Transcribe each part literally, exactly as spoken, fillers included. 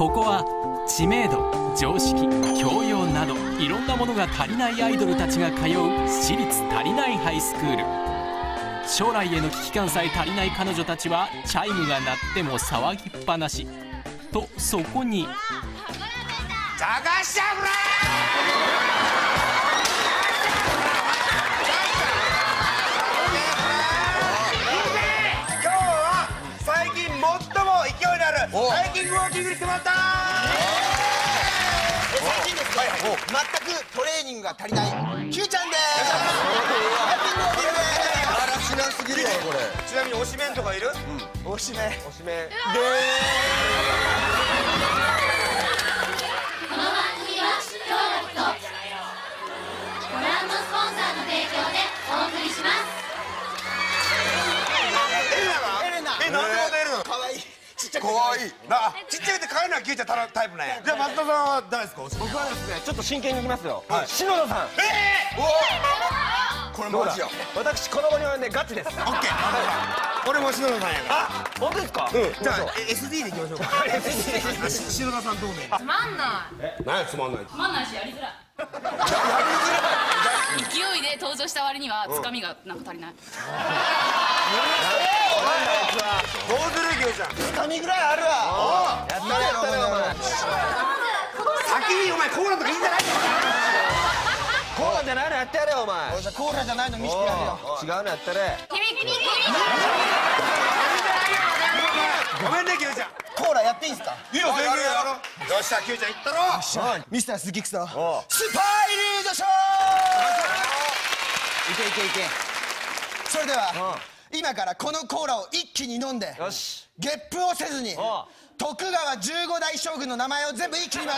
ここは知名度、常識、教養などいろんなものが足りないアイドルたちが通う私立足りないハイスクール。将来への危機感さえ足りない彼女たちはチャイムが鳴っても騒ぎっぱなしと、そこに探しちゃうな今日は最近最も勢いのあるハイキングウォーキングに来てもらったー。 最近ですね、全くトレーニングが足りないキューちゃんでーす。ハイキングウォーキングでーす。あらしなすぎるよこれ。 ちなみに推しメンとかいる？ おしめ推しメンでーこの番組は協力とご覧のスポンサーの提供でお送りします。 エレナは？ エレナえ、なんでまたエレナ？ かわいい、ちっちゃくてかわいいな。ちっちゃくて可愛いのはキューちゃんタイプなんや。じゃあ松田さんは誰ですか？ 僕はですね、ちょっと真剣にいきますよ。 はい篠田さん。 えー、おこれマジよ。 私子供にはねガチです。 オッケー。俺も篠田さんやから。 あ、本当ですか。 うん。じゃあ エスディー でいきましょうか。篠田さんどうね。 つまんない。 なんやつまんない。 つまんないしやりづらい。勢いで登場した割にはつかみがなんか足りない。 どうするキューちゃん。 つかみぐらいあるわ。 やったねやったねお前。 先にお前コーラとかいいんじゃないか。 コーラじゃないのやってやれよお前。 じゃあコーラじゃないの見せてやるよ。 違うのやったれ。 響きごめんねキューちゃん。 コーラやっていいんすか？ いいよ全然やろう。よっしゃキューちゃん行ったろ。 ミスタースギクソスパイルードショー。いけいけいけ。それでは今からこのコーラを一気に飲んでよし。 ゲップをせずに徳川じゅうごだい将軍の名前を全部言い切ります。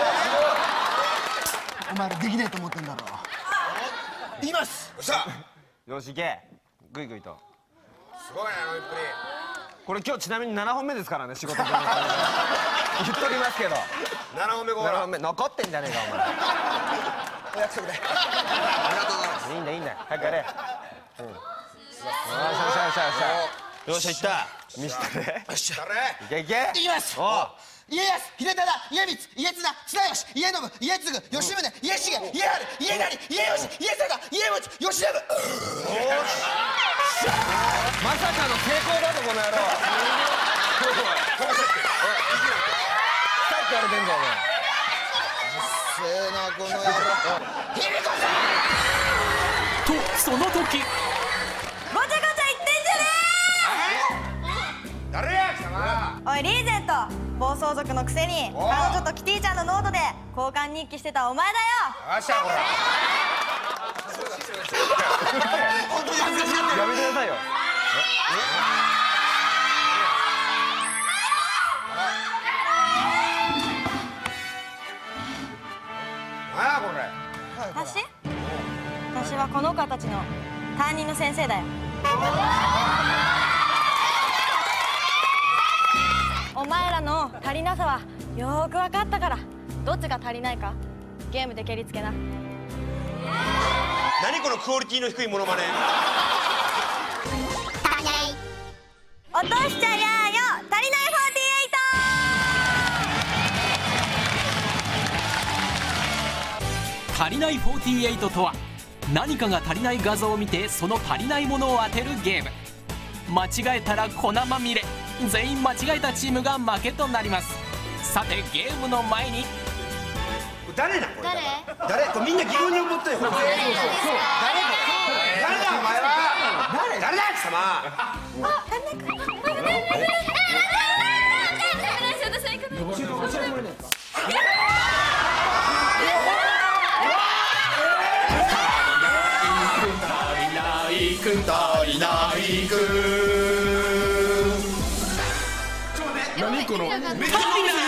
お前らできねえと思ってんだろ。言います。 よっしゃ。 よし行け。グイグイと。 すごいな飲みっぷり。 これ今日ちなみにななほんめですからね仕事で。言っときますけど。 ななほんめコーラ。 ななほんめ残ってんじゃねえかお前。 お約束で。 ありがとうございます。 いいんだいいんだ。早くやれ。うん。よしよしよしよし。よっしゃ行った。見せてね。 よっしゃ。 誰？ いけいけ。 いきます。 おう。 家康、秀忠、家光、家綱、綱吉、家信、家継、吉宗、家重、家治、家成、家義、家貞、家持、吉信。 まさかの成功だぞこの野郎。さっきやれてんだよお前。 せえなこの野郎。卑弥呼さん。 とその時、 ごちゃごちゃ言ってんじゃね誰や貴様。 おいリーゼント、暴走族のくせに彼女とキティちゃんのノートで交換日記してたお前だよ。 よっしゃこら。 本当に恥ずかしがってる。 やめてくださいよ。 なんやこれ。 私私はこの子たちの担任の先生だよ。お前らの足りなさはよーく分かったから、どっちが足りないかゲームで蹴りつけな。 何このクオリティの低いモノマネ。 落としちゃやーよ、足りないフォーティーエイト。 足りないフォーティーエイトとは何かが足りない画像を見てその足りないものを当てるゲーム。間違えたら粉まみれ、全員間違えたチームが負けとなります。さてゲームの前に、 誰だこれ。 誰？ 誰？これみんな疑問に思ってる。誰だお前は。誰？誰だ貴様。足りないくん。 何この。 めっちゃいいね。 よくできました。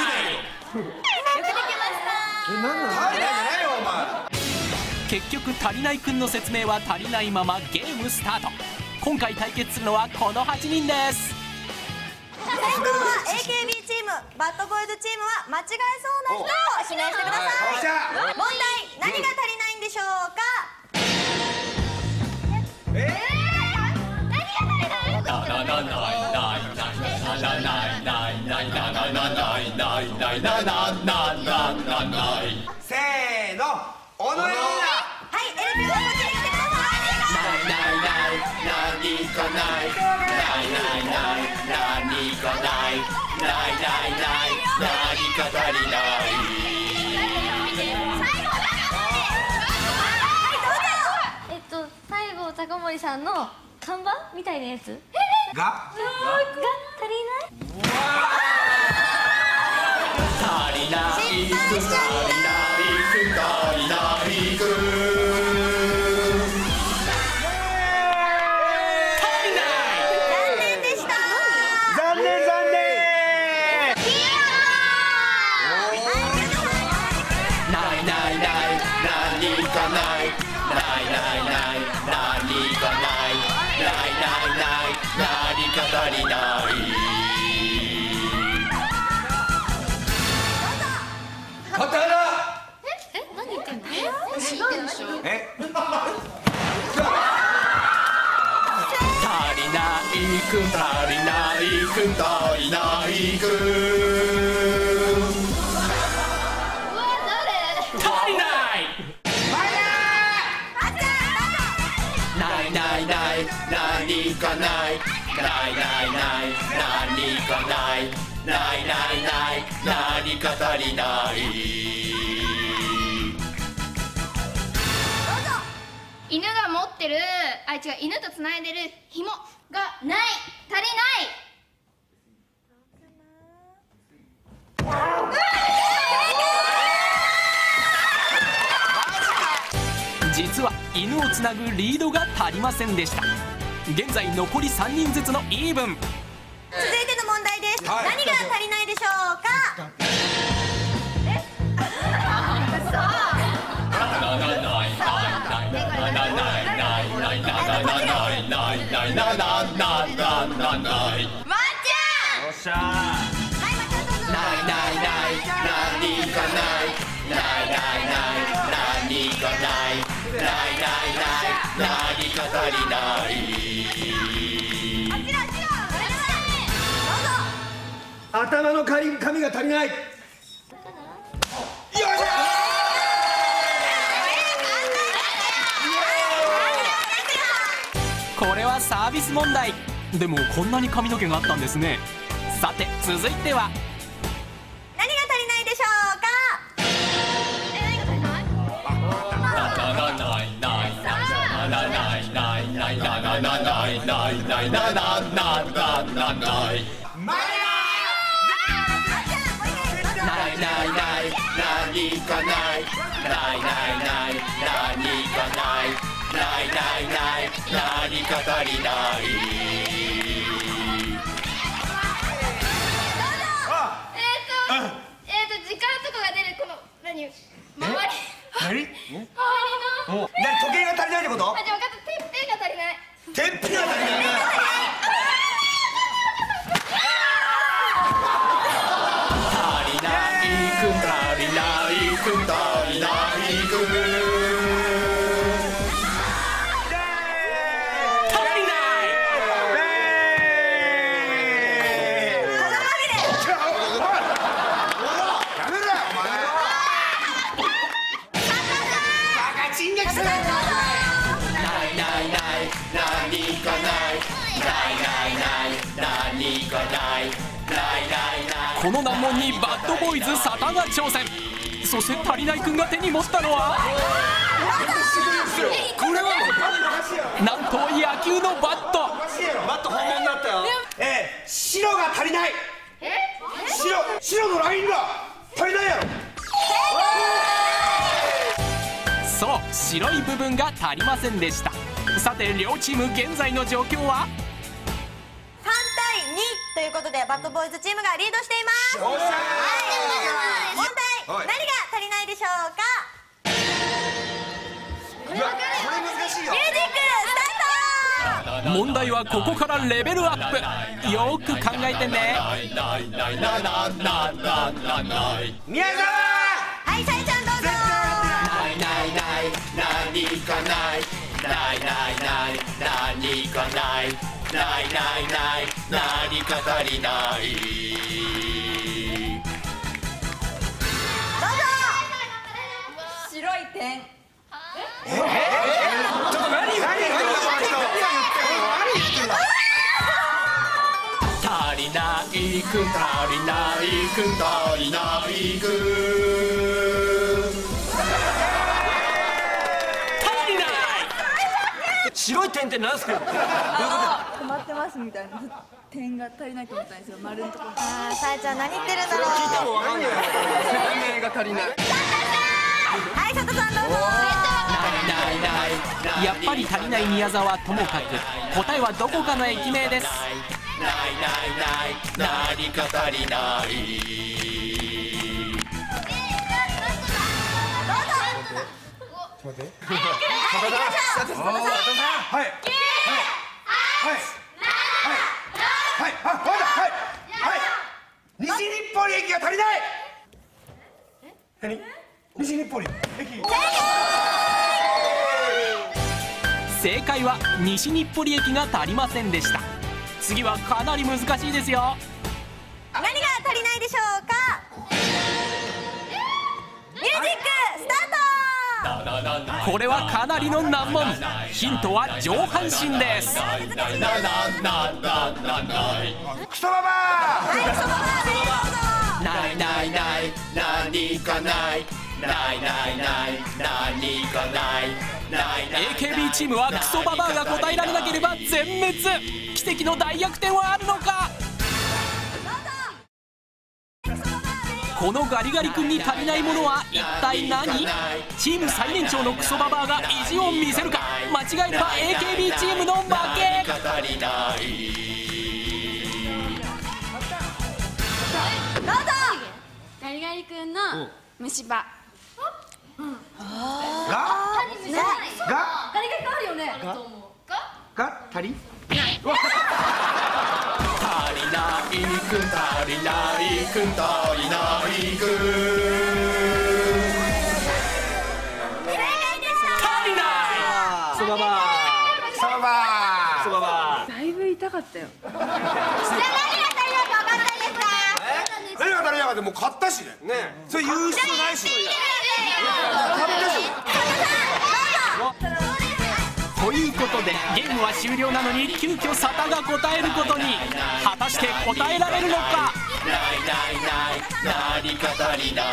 足りないじゃないよお前。 結局足りないくんの説明は足りないままゲームスタート。今回対決するのはこのはちにんです。 先攻は エーケービー チーム、バッドボーイズチームは間違えそうな人を指名してください。 よっしゃ。 問題、何が足りないんでしょうか。 えーなななないないないななないないないなななないないないないなななななないせーのおのようなはいエレピーはこっちに来てくださないないない何かないないないない何かないないないない何か足りないえっと西郷隆盛さんの看板みたいなやつがが足りない足りないく足りないく足りないく残念残念ないないない何かないないないない何かないないないない何か足りない刀え何言ってんのえ足りないく足りないく足りないく足りないないないない何かないないないない何かないないないない何か足りない犬が持ってるあ違う犬とつないでる紐がない足りない実は犬をつなぐリードが足りませんでした。現在残りさんにんずつのイーブン。 続いての問題です、 はい何が足りないでしょうか頭の髪髪が足りない。よっしゃこれはサービス問題。でもこんなに髪の毛があったんですね。さて続いては何が足りないでしょうかないないない何かないないないない何かないないないない何か足りないえーとえーと時間とかが出るこの何周り何？ 周りの何時計が足りないってこと？ あじゃあ分かったてっぺんが足りないてっぺんが足りない。 足りないく足りないく足りないく足りないやめろよお前。バカチンゲクセ。 ないないない何かないないないない何かないないないないこの難問にバッドボーイズ佐田が挑戦。そして足りないくんが手に持ったのはこれはもうおかしいやろ。 なんと野球のバット。 おかしいやろ。バット本物だったよ。えー、白が足りない。白白のラインが足りないやろ。 そう白い部分が足りませんでした。さて両チーム現在の状況はさんたいにということでバッドボーイズチームがリードしています。 おっしゃはい問題、 はい何が足りないでしょうか。 ー。うわこれ難しいよミュージックスタート。 問題はここからレベルアップ。よーく考えてね。 宮沢。 はいさえちゃんどうぞ。 ないないない何かないないないない何かないないないない何か足りない点。 ええちょっと何言ってんの？何言ってんの？ 足りないくん足りないくん足りないくん足りない。 白い点ってなんすか？ 止まってますみたいな。点が足りないと思ったんですよ。丸のところ。 あー、さえちゃん何言ってるんだろう。 聞いてもわかんない。説明が足りない。 はい、佐藤さんどうぞ。 ないないない。やっぱり足りない宮沢はともかく、答えはどこかの駅名です。ないないない何か足りない。 待って。佐藤さん。はい。はい。はい。はい。あ、わかった。はい。はい。西日暮里駅が足りない。何？西日暮里駅。 正解は西日暮里駅が足りませんでした。次はかなり難しいですよ。 何が足りないでしょうか。ミュージックスタート。 これはかなりの難問。ヒントは上半身です。 クソババア。 ないないない何かないないないない何かないない。 エーケービー チームはクソババアが答えられなければ全滅。奇跡の大逆転はあるのか。このガリガリ君に足りないものは一体何？チーム最年長のクソババアが意地を見せるか。間違えれば エーケービー チームの負け。 どうぞ。 ガリガリ君の虫歯。 が？が？ ガリガリ君あるよね。 が足り？ 足りないくん足りないくん足りないくん足りない。 クソババア。 クソババア。 クソババア。 だいぶ痛かったよ。 何が足りなかったもう買ったしね。ね。それ言う必要ないし。 ということでゲームは終了なのに急遽サタが答えることに。果たして答えられるのか。ないないない何か足りない。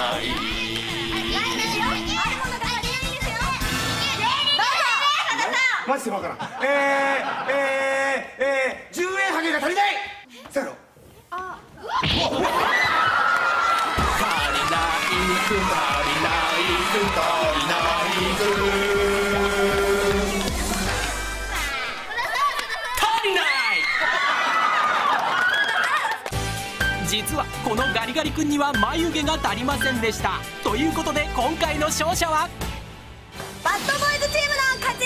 マジでわからん。えー、えー、えー、じゅうえんハゲが足りない。せやろ。 足りないくん足りないくん足りないくん足りない。実はこのガリガリ君には眉毛が足りませんでした。ということで今回の勝者はバッドボーイズチームの勝ち。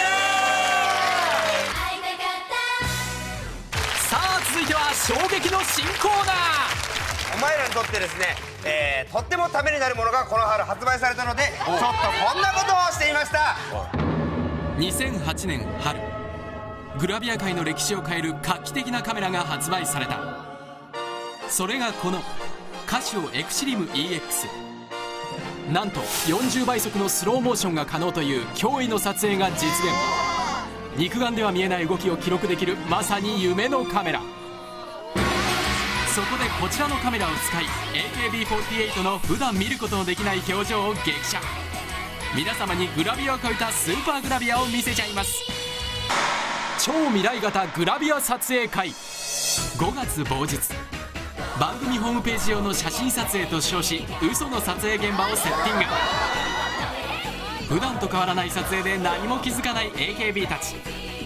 さあ続いては衝撃の新コーナー。 お前らにとってですね、えー、とってもためになるものがこの春発売されたので、ちょっとこんなことをしてみました。 にせんはちねん春、グラビア界の歴史を変える画期的なカメラが発売された。それがこのカシオエクシリム イーエックス。 なんとよんじゅうばい速のスローモーションが可能という驚異の撮影が実現。肉眼では見えない動きを記録できるまさに夢のカメラ。そこでこちらのカメラを使い エーケービーフォーティーエイト の普段見ることのできない表情を激写。皆様にグラビアを超えたスーパーグラビアを見せちゃいます。超未来型グラビア撮影会。ごがつ某日、番組ホームページ用の写真撮影と称し嘘の撮影現場をセッティング。普段と変わらない撮影で何も気づかない エーケービー たち。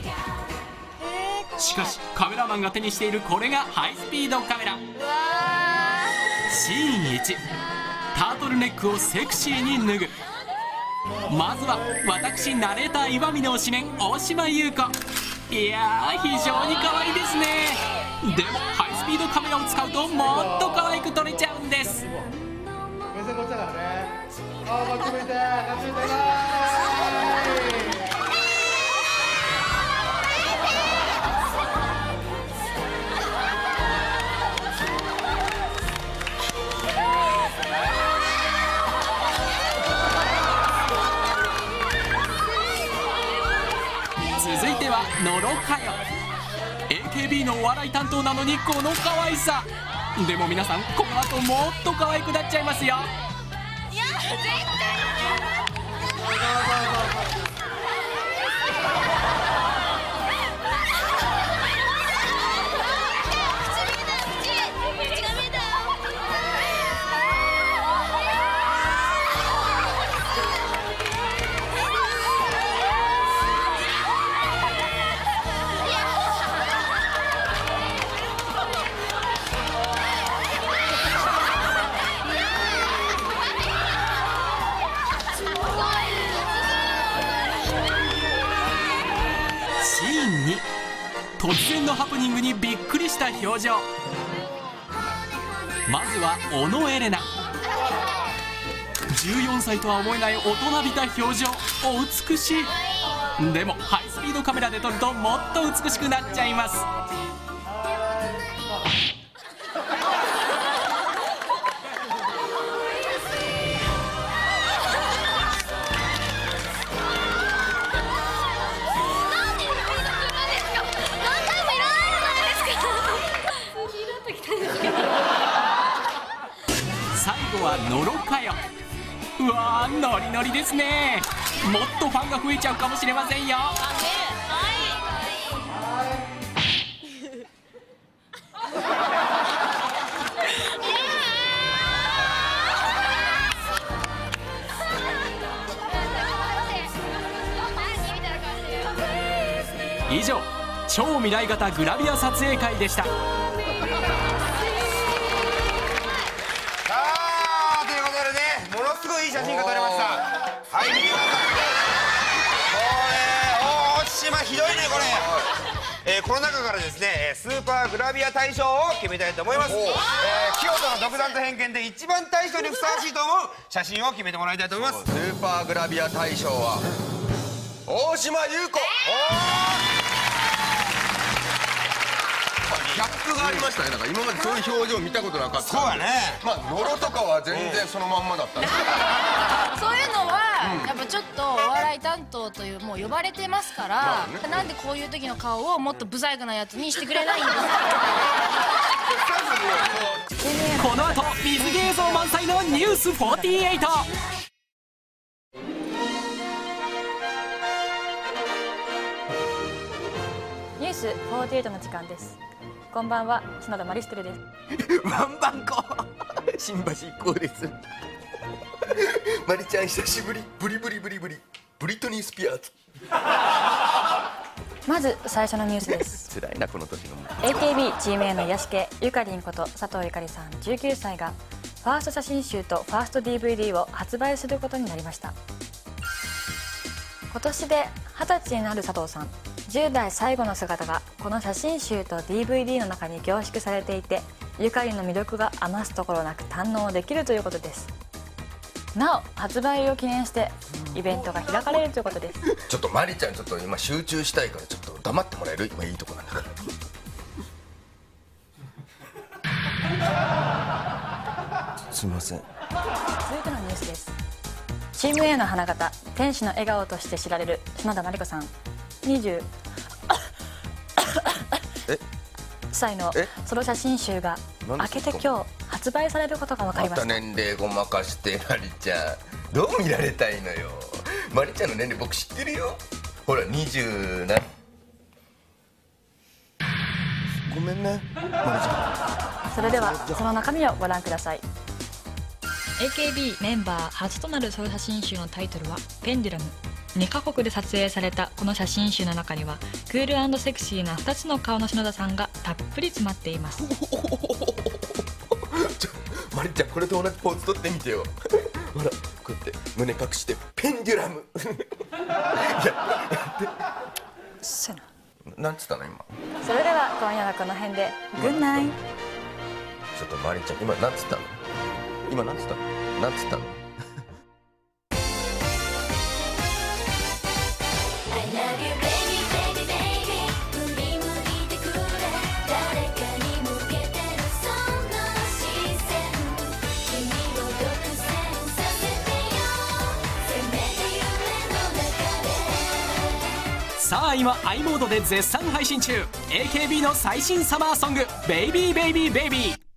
しかしカメラマンが手にしているこれがハイスピードカメラ。シーンいち、タートルネックをセクシーに脱ぐ。まずは私ナレーター岩見の推しメン大島優子。いやー非常に可愛いですね。でもハイスピードカメラを使うともっと可愛く撮れちゃうんです。 目線こっちだからね。あーこっち向いてこっち向いてなーい。 えは野呂佳代。 エーケービー のお笑い担当なのにこの可愛さ。でも皆さんこの後もっと可愛くなっちゃいますよ。 いや絶対突然のハプニングにびっくりした表情。まずは小野エレナ。じゅうよんさいとは思えない大人びた表情。お美しい。でもハイスピードカメラで撮るともっと美しくなっちゃいます。最後は野呂佳代。うわーノリノリですね。もっとファンが増えちゃうかもしれませんよ。以上、超未来型グラビア撮影会でした。 いい写真が撮れました。はい、見てください。これ大島ひどいねこれ。えー、この中からですねスーパーグラビア大賞を決めたいと思います。えー、清人の独断と偏見で一番大賞にふさわしいと思う写真を決めてもらいたいと思います。 スーパーグラビア大賞は大島優子。ギャップがありましたね。なんか今までそういう表情見たことなかった。 そうやね。 まあ野呂とかは全然そのまんまだったんですけど、 そういうのはやっぱちょっとお笑い担当というもう呼ばれてますから、なんでこういう時の顔をもっとブサイクなやつにしてくれないんですか。 この後水着映像満載のニュースフォーティーエイト。 ニュースフォーティーエイトの時間です。こんばんは、篠田マリステルです。 ワンバンコ新橋一行です。マリちゃん久しぶり。ブリブリブリブリブリトニー・スピアーズ。 まず最初のニュースです。 辛いなこの年の。 エーケービー チーム A の癒し系ゆかりんこと佐藤ゆかりさんじゅうきゅうさいがファースト写真集とファースト ディーブイディー を発売することになりました。今年ではたちになる佐藤さん、じゅう代最後の姿がこの写真集と ディーブイディー の中に凝縮されていて、ゆかりの魅力が余すところなく堪能できるということです。なお発売を記念してイベントが開かれるということです。 ちょっとマリちゃんちょっと今集中したいからちょっと黙ってもらえる？今いいとこなんだから。すみません。 続いてのニュースです。チーム A の花形、天使の笑顔として知られる篠田麻里子さんにじゅう歳のソロ写真集が明けて今日発売されることが分かりました。 また年齢ごまかしてマリちゃんどう見られたいのよ。マリちゃんの年齢僕知ってるよ。ほらにじゅうなな。ごめんねマリちゃん。 それではその中身をご覧ください。 エーケービー メンバー初となるソロ写真集のタイトルはペンデュラム。にカ国で撮影されたこの写真集の中にはクール&セクシーなふたつの顔の篠田さんがたっぷり詰まっています。 ちょマリちゃんこれと同じポーズ取ってみてよ。ほらこうやって胸隠してペンデュラム。いやせななんつったの今。 それでは今夜はこの辺でグッナイ。 ちょっとマリちゃん今なんつったの。今なんつったのなんつったの。 さあ今 i モードで絶賛配信中 エーケービー の最新サマーソング「ベイビーベイビーベイビー」